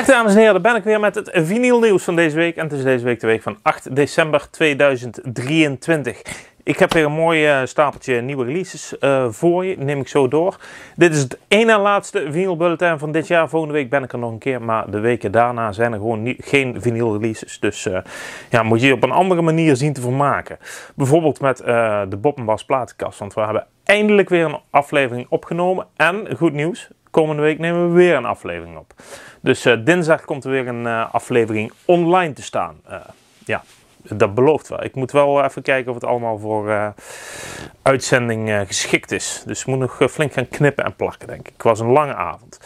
Dames en heren, daar ben ik weer met het vinylnieuws van deze week. En het is deze week de week van 8 december 2023. Ik heb weer een mooi stapeltje nieuwe releases voor je. Neem ik zo door. Dit is het ene laatste vinylbulletin van dit jaar. Volgende week ben ik er nog een keer. Maar de weken daarna zijn er gewoon geen vinyl releases. Dus ja, moet je op een andere manier zien te vermaken. Bijvoorbeeld met de Bob & Bas platenkast. Want we hebben eindelijk weer een aflevering opgenomen. En goed nieuws. Komende week nemen we weer een aflevering op. Dus dinsdag komt er weer een aflevering online te staan. Ja, dat belooft wel. Ik moet wel even kijken of het allemaal voor uitzending geschikt is. Dus ik moet nog flink gaan knippen en plakken, denk ik. Het was een lange avond.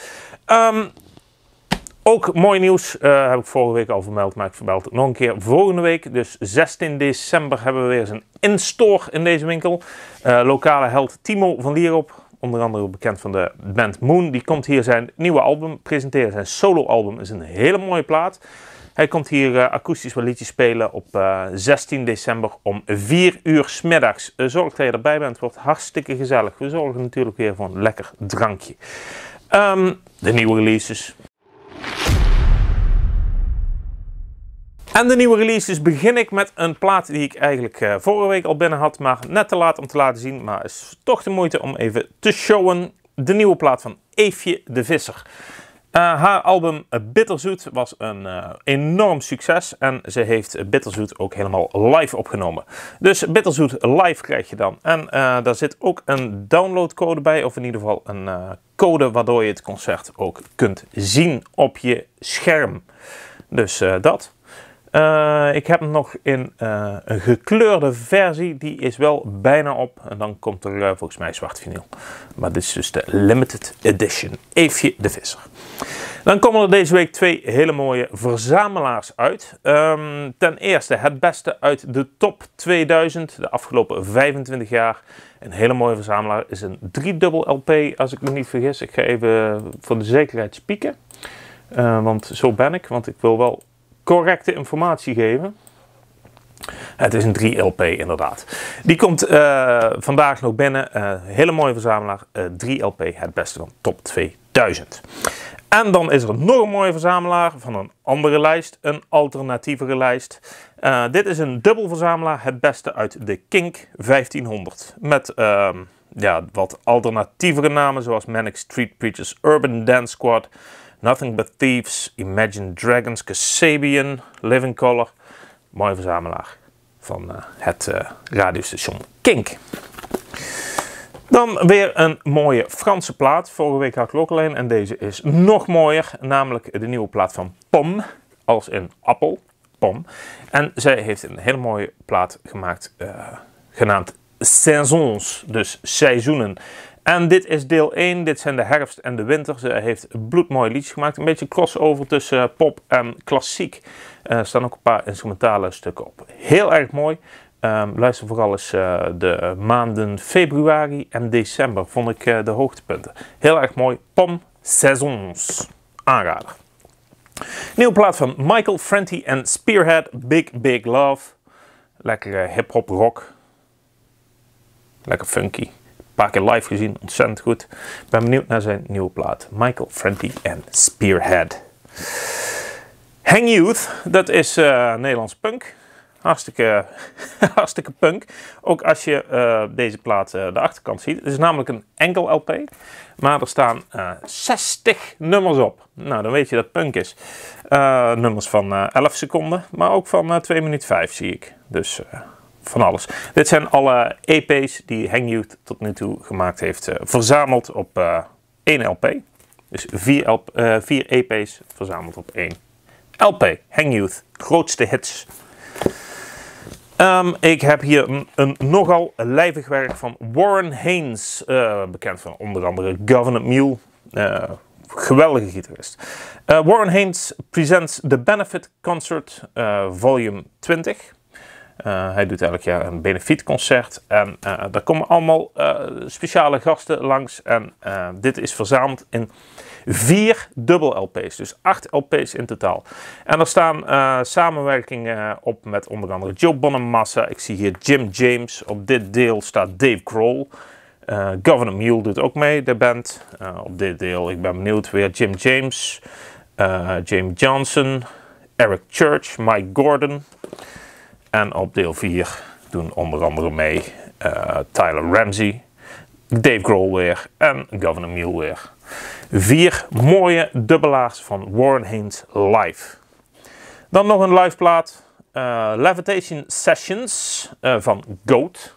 Ook mooi nieuws, heb ik vorige week al vermeld, maar ik vermeld het nog een keer. Volgende week, dus 16 december, hebben we weer eens een in-store in deze winkel. Lokale held Timo van Lierop. Onder andere bekend van de band Moon. Die komt hier zijn nieuwe album presenteren. Zijn solo-album is een hele mooie plaat. Hij komt hier akoestisch wat liedjes spelen op 16 december om 4 uur 's middags. Zorg dat je erbij bent. Het wordt hartstikke gezellig. We zorgen natuurlijk weer voor een lekker drankje. De nieuwe releases. En de nieuwe releases begin ik met een plaat die ik eigenlijk vorige week al binnen had, maar net te laat om te laten zien. Maar is toch de moeite om even te showen. De nieuwe plaat van Eefje de Visser. Haar album Bitterzoet was een enorm succes en ze heeft Bitterzoet ook helemaal live opgenomen. Dus Bitterzoet live krijg je dan. En daar zit ook een downloadcode bij, of in ieder geval een code waardoor je het concert ook kunt zien op je scherm. Dus dat. Ik heb hem nog in een gekleurde versie. Die is wel bijna op. En dan komt er volgens mij zwart vinyl. Maar dit is dus de limited edition. Eefje de Visser. Dan komen er deze week twee hele mooie verzamelaars uit. Ten eerste het beste uit de top 2000. De afgelopen 25 jaar. Een hele mooie verzamelaar is een 3-dubbel LP als ik me niet vergis. Ik ga even voor de zekerheid spieken. Want zo ben ik. Want ik wil wel correcte informatie geven. Het is een 3-LP inderdaad. Die komt vandaag nog binnen. Hele mooie verzamelaar. 3-LP, het beste van top 2000. En dan is er nog een mooie verzamelaar van een andere lijst. Een alternatievere lijst. Dit is een dubbel verzamelaar. Het beste uit de Kink 1500. Met ja, wat alternatievere namen zoals Manic Street Preachers, Urban Dance Squad, Nothing But Thieves, Imagine Dragons, Kasabian, Living Colour. Mooie verzamelaar van het radiostation Kink. Dan weer een mooie Franse plaat. Vorige week had ik ook alleen en deze is nog mooier. Namelijk de nieuwe plaat van Pom, als in appel, Pom. En zij heeft een hele mooie plaat gemaakt, genaamd Saisons, dus seizoenen. En dit is deel 1, dit zijn de herfst en de winter. Ze heeft bloedmooie liedjes gemaakt. Een beetje crossover tussen pop en klassiek. Er staan ook een paar instrumentale stukken op. Heel erg mooi. Luister vooral eens de maanden februari en december. Vond ik de hoogtepunten. Heel erg mooi. Pom Saisons. Aanrader. Nieuwe plaat van Michael Franti en Spearhead. Big Big Love. Lekkere hip-hop rock. Lekker funky. Een paar keer live gezien, ontzettend goed. Ik ben benieuwd naar zijn nieuwe plaat. Michael Franti en Spearhead. Hang Youth, dat is Nederlands punk. Hartstikke punk. Ook als je deze plaat de achterkant ziet. Het is namelijk een enkel LP. Maar er staan 60 nummers op. Nou, dan weet je dat punk is. Nummers van 11 seconden. Maar ook van 2 minuten 5 zie ik. Dus van alles. Dit zijn alle EP's die Hang Youth tot nu toe gemaakt heeft. Verzameld op 1 LP. Dus 4 EP's verzameld op 1 LP. Hang Youth. Grootste hits. Ik heb hier een nogal lijvig werk van Warren Haynes. Bekend van onder andere Government Mule. Geweldige gitarist. Warren Haynes presents The Benefit Concert Volume 20. Hij doet elk jaar een benefietconcert. En daar komen allemaal speciale gasten langs. En dit is verzameld in 4 dubbel LP's. Dus 8 LP's in totaal. En er staan samenwerkingen op met onder andere Joe Bonamassa. Ik zie hier Jim James. Op dit deel staat Dave Grohl. Government Mule doet ook mee, de band. Op dit deel, ik ben benieuwd, weer Jim James. James Johnson, Eric Church, Mike Gordon. En op deel 4 doen onder andere mee Tyler Ramsey, Dave Grohl weer en Governor Mule weer. 4 mooie dubbelaars van Warren Haynes live. Dan nog een live plaat. Levitation Sessions van Goat.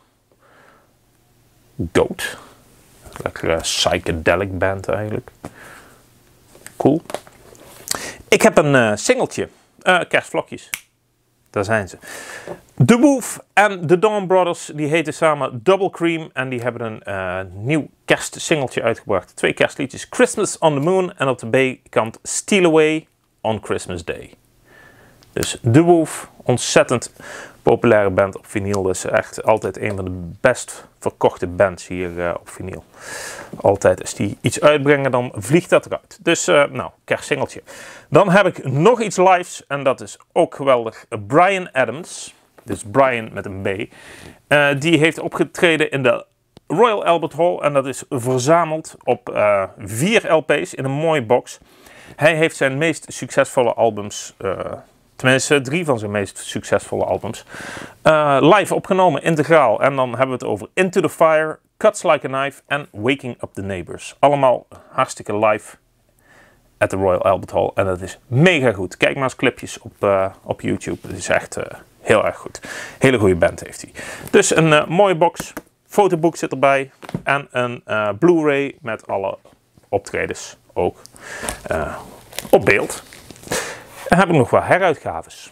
Goat. Lekkere psychedelic band eigenlijk. Cool. Ik heb een singeltje. Kerstvlokjes. Daar zijn ze. The Wolf en The Dawn Brothers, die heten samen Double Cream. En die hebben een nieuw kerstsingeltje uitgebracht. 2 kerstliedjes. Christmas on the Moon en op de B-kant Steal Away on Christmas Day. Dus The Wolf, ontzettend populaire band op vinyl. Dus echt altijd een van de best verkochte bands hier op vinyl. Altijd als die iets uitbrengen, dan vliegt dat eruit. Dus nou, kerstsingeltje. Dan heb ik nog iets lives en dat is ook geweldig. Bryan Adams, dus Bryan met een B. Die heeft opgetreden in de Royal Albert Hall en dat is verzameld op 4 LP's in een mooie box. Hij heeft zijn meest succesvolle albums... tenminste, 3 van zijn meest succesvolle albums. Live opgenomen, integraal. En dan hebben we het over Into the Fire, Cuts Like a Knife en Waking Up the Neighbors. Allemaal hartstikke live at the Royal Albert Hall. En dat is mega goed. Kijk maar eens clipjes op YouTube. Het is echt heel erg goed. Hele goede band heeft hij. Dus een mooie box. Fotoboek zit erbij. En een Blu-ray met alle optredens ook op beeld. Dan heb ik nog wat heruitgaves.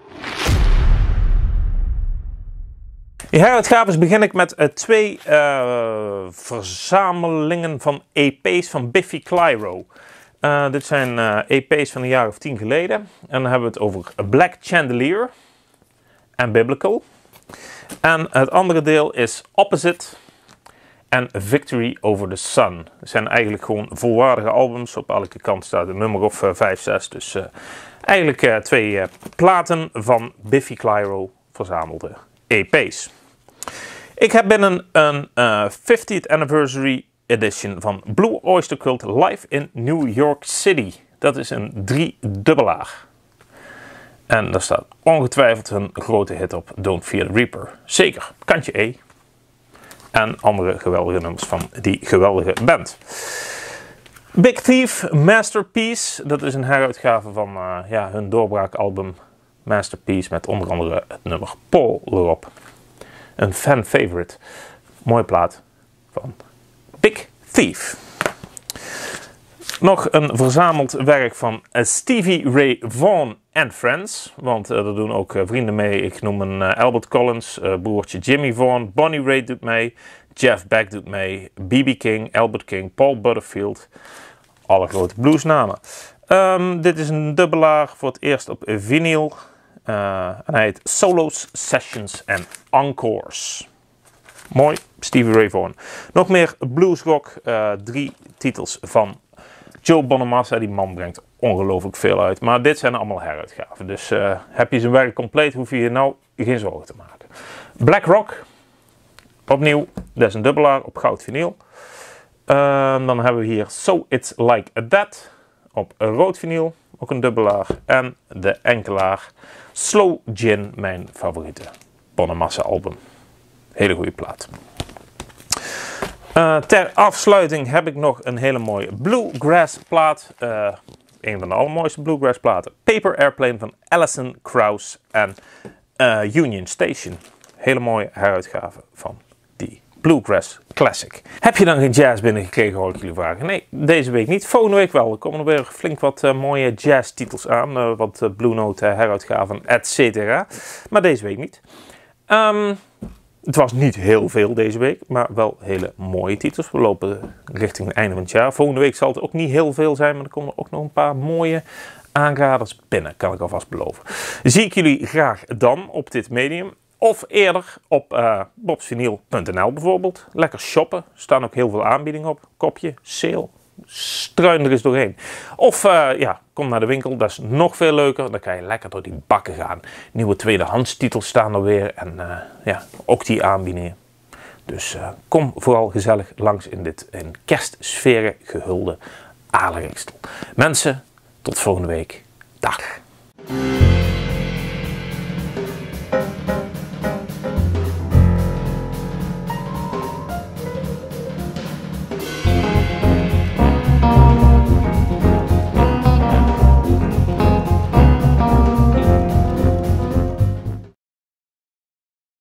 Die heruitgaves begin ik met 2 verzamelingen van EP's van Biffy Clyro. Dit zijn EP's van een jaar of 10 geleden. En dan hebben we het over Black Chandelier en Biblical. En het andere deel is Opposite en Victory Over the Sun. Het zijn eigenlijk gewoon volwaardige albums. Op elke kant staat een nummer of 5, 6. Dus eigenlijk 2 platen van Biffy Clyro verzamelde EP's. Ik heb binnen een 50th Anniversary Edition van Blue Oyster Cult live in New York City. Dat is een 3-dubbelaar. En daar staat ongetwijfeld een grote hit op, Don't Fear the Reaper. Zeker, kantje E. En andere geweldige nummers van die geweldige band. Big Thief, Masterpiece. Dat is een heruitgave van hun doorbraakalbum Masterpiece. Met onder andere het nummer Paul erop. Een fan favorite. Mooie plaat van Big Thief. Nog een verzameld werk van Stevie Ray Vaughan and Friends. Want er doen ook vrienden mee. Ik noem een Albert Collins, broertje Jimmy Vaughan. Bonnie Raitt doet mee. Jeff Beck doet mee. B.B. King, Albert King, Paul Butterfield. Alle grote bluesnamen. Dit is een dubbelaar voor het eerst op vinyl. En hij heet Solos, Sessions en Encores. Mooi, Stevie Ray Vaughan. Nog meer bluesrock. 3 titels van Joe Bonamassa. Die man brengt ongelooflijk veel uit. Maar dit zijn allemaal heruitgaven. Dus heb je zijn werk compleet, hoef je je nou geen zorgen te maken. Black Rock. Opnieuw, dat is een dubbelaar op goud vinyl. Dan hebben we hier So It's Like a That op rood vinyl. Ook een dubbelaar. En de enkelaar Slow Gin, mijn favoriete Bonamassa album. Hele goede plaat. Ter afsluiting heb ik nog een hele mooie bluegrass plaat. Een van de allermooiste bluegrass platen. Paper Airplane van Alison Krauss en Union Station. Hele mooie heruitgave van die bluegrass classic. Heb je dan geen jazz binnengekregen, hoor ik jullie vragen? Nee, deze week niet. Volgende week wel. Er komen er weer flink wat mooie jazz titels aan. Wat Blue Note heruitgaven, etc. Maar deze week niet. Het was niet heel veel deze week, maar wel hele mooie titels. We lopen richting het einde van het jaar. Volgende week zal het ook niet heel veel zijn, maar er komen ook nog een paar mooie aanraders binnen, kan ik alvast beloven. Zie ik jullie graag dan op dit medium. Of eerder op bobsvinyl.nl bijvoorbeeld. Lekker shoppen. Er staan ook heel veel aanbiedingen op. Kopje, sale. Struin er eens doorheen. Of kom naar de winkel. Dat is nog veel leuker. Dan kan je lekker door die bakken gaan. Nieuwe tweedehands titels staan er weer. En ook die aanbiedingen. Dus kom vooral gezellig langs in dit in kerstsferen gehulde Aarle Ringstel. Mensen, tot volgende week. Dag!